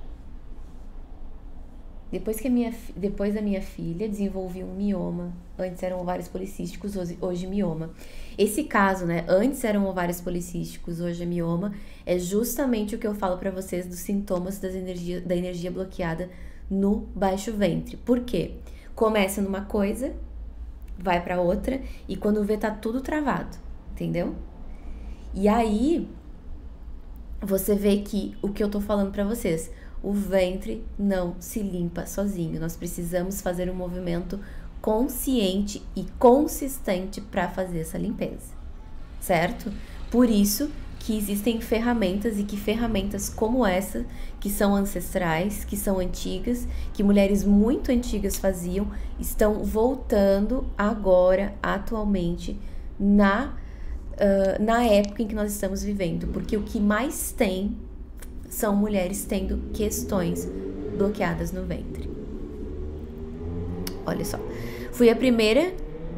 Depois, que a minha, depois da minha filha, desenvolvi um mioma. Antes eram ovários policísticos, hoje, hoje mioma. Esse caso, né? Antes eram ovários policísticos, hoje é mioma. É justamente o que eu falo pra vocês dos sintomas das energia, da energia bloqueada no baixo ventre. Por quê? Começa numa coisa, vai pra outra, e quando vê tá tudo travado, entendeu? E aí, você vê que o que eu tô falando pra vocês... O ventre não se limpa sozinho. Nós precisamos fazer um movimento consciente e consistente para fazer essa limpeza, certo? Por isso que existem ferramentas e que ferramentas como essa, que são ancestrais, que são antigas, que mulheres muito antigas faziam, estão voltando agora, atualmente, na, uh, na época em que nós estamos vivendo. Porque o que mais tem são mulheres tendo questões bloqueadas no ventre. Olha só. Fui a primeira...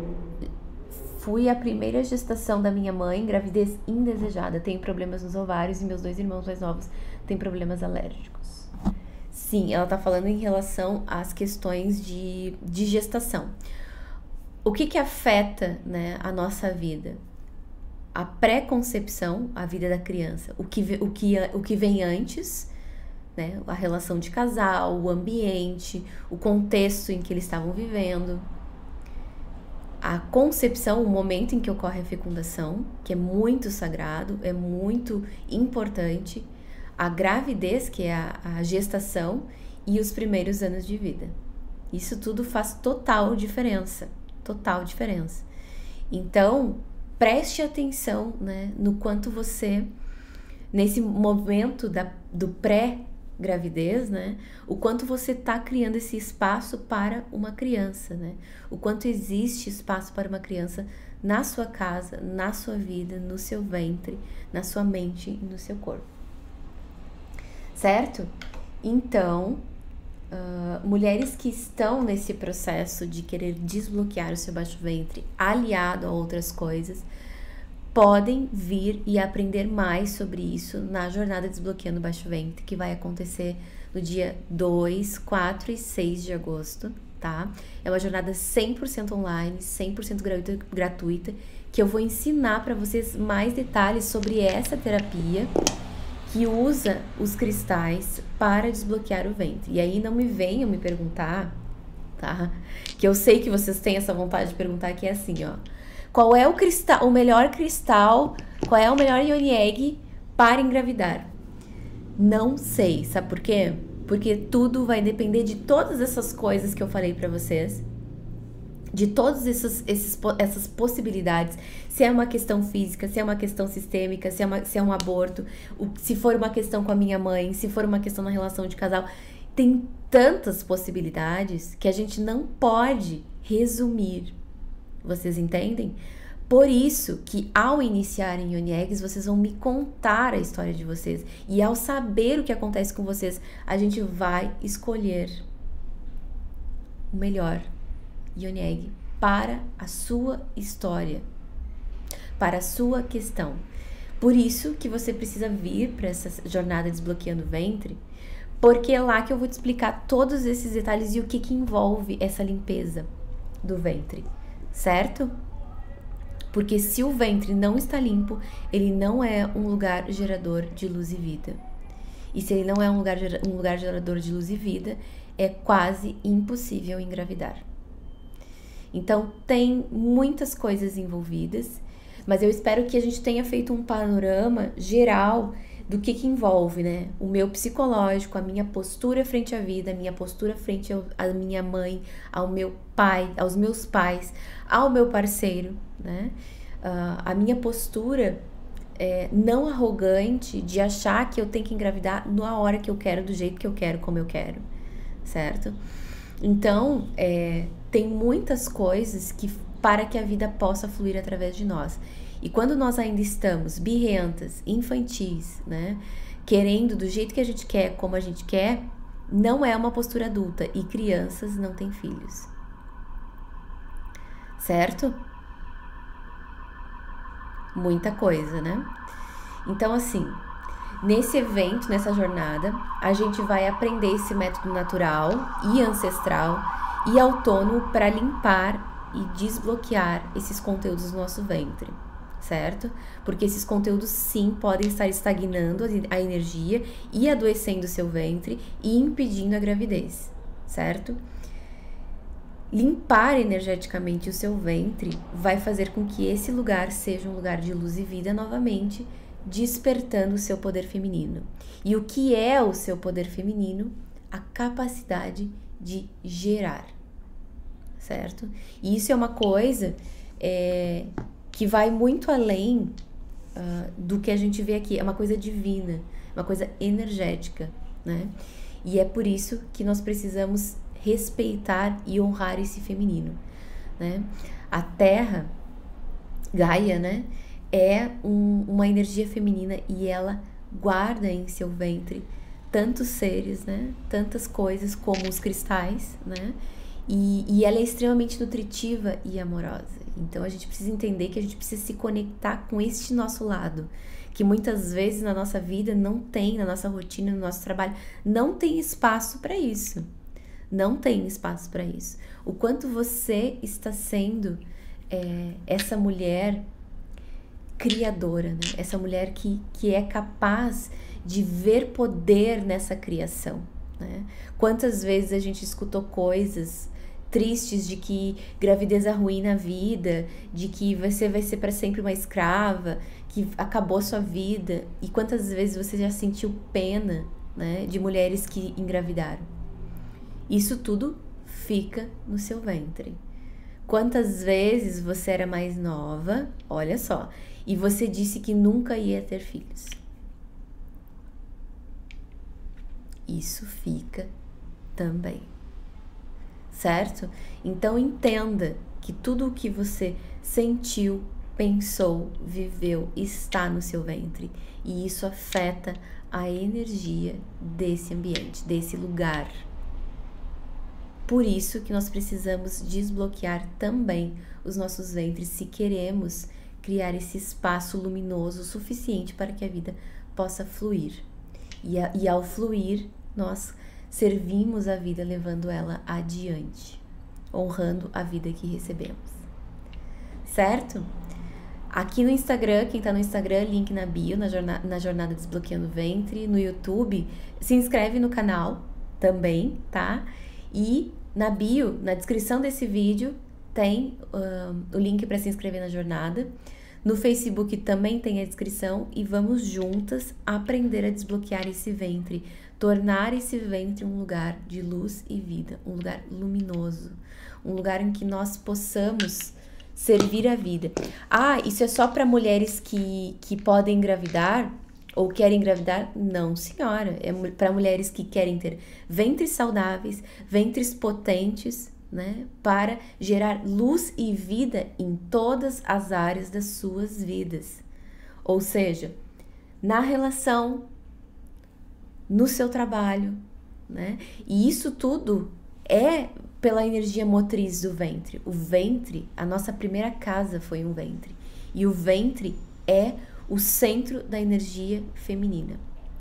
Fui a primeira gestação da minha mãe, gravidez indesejada. Tenho problemas nos ovários e meus dois irmãos mais novos têm problemas alérgicos. Sim, ela tá falando em relação às questões de, de gestação. O que que afeta, né, a nossa vida? A pré-concepção, a vida da criança, o que, o que, o que vem antes, né? A relação de casal, o ambiente, o contexto em que eles estavam vivendo, a concepção, o momento em que ocorre a fecundação, que é muito sagrado, é muito importante, a gravidez, que é a, a gestação, e os primeiros anos de vida. Isso tudo faz total diferença, total diferença. Então, preste atenção, né, no quanto você, nesse momento da, do pré-gravidez, né, o quanto você está criando esse espaço para uma criança, né, o quanto existe espaço para uma criança na sua casa, na sua vida, no seu ventre, na sua mente e no seu corpo. Certo? Então, uh, mulheres que estão nesse processo de querer desbloquear o seu baixo ventre, aliado a outras coisas, podem vir e aprender mais sobre isso na jornada Desbloqueando o Baixo Ventre, que vai acontecer no dia dois, quatro e seis de agosto, tá? É uma jornada cem por cento online, cem por cento gratuita, que eu vou ensinar para vocês mais detalhes sobre essa terapia que usa os cristais para desbloquear o ventre. E aí não me venham me perguntar, tá? Que eu sei que vocês têm essa vontade de perguntar, que é assim, ó. Qual é o cristal, o melhor cristal, qual é o melhor Yoni Egg para engravidar? Não sei, sabe por quê? Porque tudo vai depender de todas essas coisas que eu falei pra vocês, de todas essas, esses, essas possibilidades, se é uma questão física, se é uma questão sistêmica, se é, uma, se é um aborto, o, se for uma questão com a minha mãe, se for uma questão na relação de casal, tem tantas possibilidades que a gente não pode resumir. Vocês entendem? Por isso que ao iniciarem Yoni Eggs, vocês vão me contar a história de vocês. E ao saber o que acontece com vocês, a gente vai escolher o melhor Yoni Egg para a sua história, para a sua questão. Por isso que você precisa vir para essa jornada Desbloqueando o Ventre, porque é lá que eu vou te explicar todos esses detalhes e o que, que envolve essa limpeza do ventre. Certo? Porque se o ventre não está limpo, ele não é um lugar gerador de luz e vida. E se ele não é um lugar, um lugar gerador de luz e vida, é quase impossível engravidar. Então, tem muitas coisas envolvidas, mas eu espero que a gente tenha feito um panorama geral do que que envolve, né? O meu psicológico, a minha postura frente à vida, a minha postura frente ao, à minha mãe, ao meu pai, aos meus pais, ao meu parceiro, né? Uh, a minha postura é, não arrogante de achar que eu tenho que engravidar na hora que eu quero, do jeito que eu quero, como eu quero, certo? Então, é, tem muitas coisas que para que a vida possa fluir através de nós. E quando nós ainda estamos birrentas, infantis, né, querendo do jeito que a gente quer, como a gente quer, não é uma postura adulta. E crianças não têm filhos. Certo? Muita coisa, né? Então, assim, nesse evento, nessa jornada, a gente vai aprender esse método natural e ancestral e autônomo para limpar e desbloquear esses conteúdos do nosso ventre, certo? Porque esses conteúdos, sim, podem estar estagnando a energia e adoecendo o seu ventre e impedindo a gravidez, certo? Limpar energeticamente o seu ventre vai fazer com que esse lugar seja um lugar de luz e vida novamente, despertando o seu poder feminino. E o que é o seu poder feminino? A capacidade de gerar, certo? E isso é uma coisa é, que vai muito além uh, do que a gente vê aqui. É uma coisa divina, uma coisa energética, né? E é por isso que nós precisamos respeitar e honrar esse feminino, né? A Terra, Gaia, né, é um, uma energia feminina e ela guarda em seu ventre tantos seres, né, tantas coisas como os cristais, né, e, e ela é extremamente nutritiva e amorosa. Então a gente precisa entender que a gente precisa se conectar com este nosso lado, que muitas vezes na nossa vida não tem, na nossa rotina, no nosso trabalho, não tem espaço para isso. Não tem espaço para isso. O quanto você está sendo é, essa mulher criadora, né? Essa mulher que, que é capaz de ver poder nessa criação, né? Quantas vezes a gente escutou coisas tristes de que gravidez arruína a vida, de que você vai ser para sempre uma escrava, que acabou a sua vida. E quantas vezes você já sentiu pena, né, de mulheres que engravidaram? Isso tudo fica no seu ventre. Quantas vezes você era mais nova, olha só, e você disse que nunca ia ter filhos? Isso fica também, certo? Então entenda que tudo o que você sentiu, pensou, viveu, está no seu ventre. E isso afeta a energia desse ambiente, desse lugar. Por isso que nós precisamos desbloquear também os nossos ventres se queremos criar esse espaço luminoso suficiente para que a vida possa fluir. E, a, e ao fluir, nós servimos a vida levando ela adiante, honrando a vida que recebemos. Certo? Aqui no Instagram, quem tá no Instagram, link na bio, na jornada, na jornada Desbloqueando o Ventre. No YouTube, se inscreve no canal também, tá? E na bio, na descrição desse vídeo, tem uh, o link para se inscrever na jornada. No Facebook também tem a descrição e vamos juntas aprender a desbloquear esse ventre, tornar esse ventre um lugar de luz e vida, um lugar luminoso, um lugar em que nós possamos servir a vida. Ah, isso é só para mulheres que, que podem engravidar? Ou querem engravidar? Não, senhora. É para mulheres que querem ter ventres saudáveis, ventres potentes, né? Para gerar luz e vida em todas as áreas das suas vidas. Ou seja, na relação, no seu trabalho, né? E isso tudo é pela energia motriz do ventre. O ventre, a nossa primeira casa foi um ventre. E o ventre é o centro da energia feminina.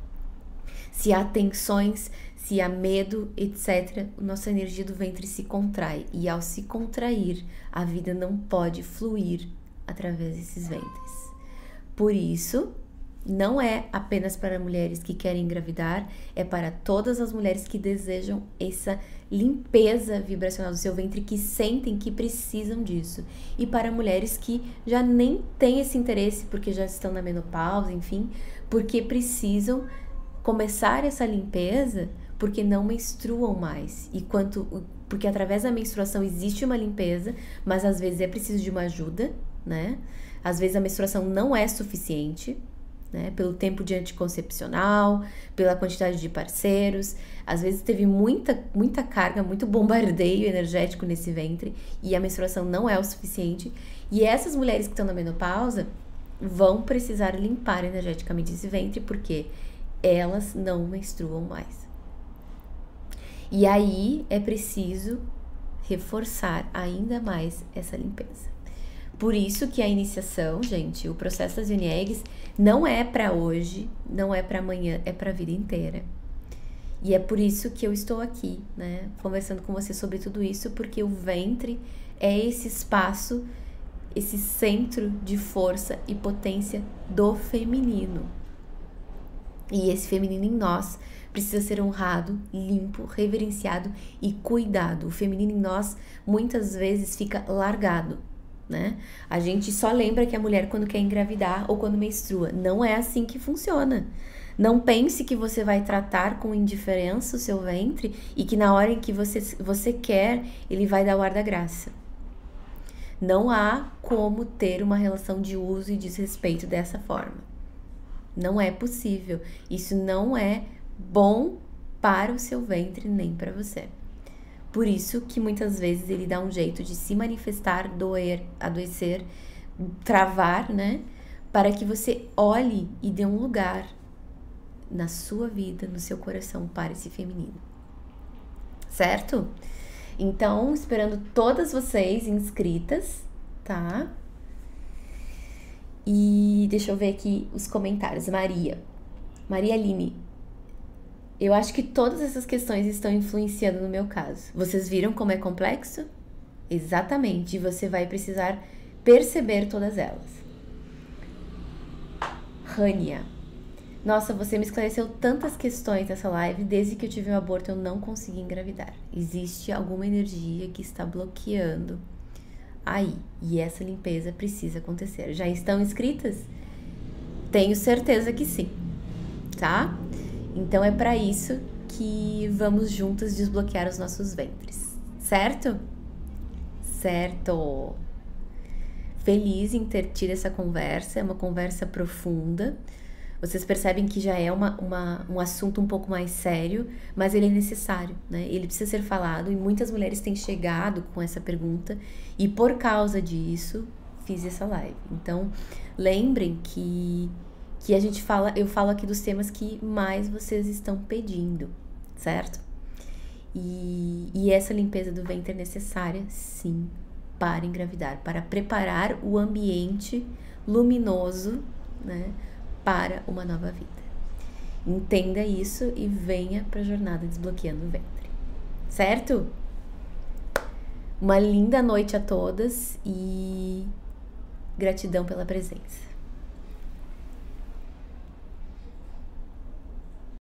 Se há tensões, se há medo, etcétera, a nossa energia do ventre se contrai. E ao se contrair, a vida não pode fluir através desses ventres. Por isso, não é apenas para mulheres que querem engravidar, é para todas as mulheres que desejam essa limpeza vibracional do seu ventre, que sentem que precisam disso. E para mulheres que já nem têm esse interesse porque já estão na menopausa, enfim, porque precisam começar essa limpeza porque não menstruam mais. E quanto, porque através da menstruação existe uma limpeza, mas às vezes é preciso de uma ajuda, né? Às vezes a menstruação não é suficiente. né? Pelo tempo de anticoncepcional, pela quantidade de parceiros. Às vezes teve muita, muita carga, muito bombardeio energético nesse ventre e a menstruação não é o suficiente. E essas mulheres que estão na menopausa vão precisar limpar energeticamente esse ventre porque elas não menstruam mais. E aí é preciso reforçar ainda mais essa limpeza. Por isso que a iniciação, gente, o processo das Uni Eggs não é para hoje, não é para amanhã, é para a vida inteira. E é por isso que eu estou aqui, né, conversando com você sobre tudo isso, porque o ventre é esse espaço, esse centro de força e potência do feminino. E esse feminino em nós precisa ser honrado, limpo, reverenciado e cuidado. O feminino em nós muitas vezes fica largado, né? A gente só lembra que a mulher quando quer engravidar ou quando menstrua. Não é assim que funciona. Não pense que você vai tratar com indiferença o seu ventre e que na hora em que você, você quer, ele vai dar o ar da graça. Não há como ter uma relação de uso e desrespeito dessa forma. Não é possível. Isso não é bom para o seu ventre nem para você. Por isso que muitas vezes ele dá um jeito de se manifestar, doer, adoecer, travar, né? Para que você olhe e dê um lugar na sua vida, no seu coração para esse feminino. Certo? Então, esperando todas vocês inscritas, tá? E deixa eu ver aqui os comentários. Maria. Maria Aline. Eu acho que todas essas questões estão influenciando no meu caso. Vocês viram como é complexo? Exatamente. E você vai precisar perceber todas elas. Rania. Nossa, você me esclareceu tantas questões nessa live. Desde que eu tive um aborto, eu não consegui engravidar. Existe alguma energia que está bloqueando aí. E essa limpeza precisa acontecer. Já estão inscritas? Tenho certeza que sim. Tá? Então é para isso que vamos juntas desbloquear os nossos ventres. Certo? Certo! Feliz em ter tido essa conversa. É uma conversa profunda. Vocês percebem que já é uma, uma, um assunto um pouco mais sério, mas ele é necessário, né? Ele precisa ser falado e muitas mulheres têm chegado com essa pergunta e por causa disso fiz essa live. Então, lembrem que, que a gente fala, eu falo aqui dos temas que mais vocês estão pedindo, certo? E, e essa limpeza do ventre é necessária, sim, para engravidar, para preparar o ambiente luminoso, né? Para uma nova vida. Entenda isso e venha para a jornada Desbloqueando o Ventre. Certo? Uma linda noite a todas e gratidão pela presença.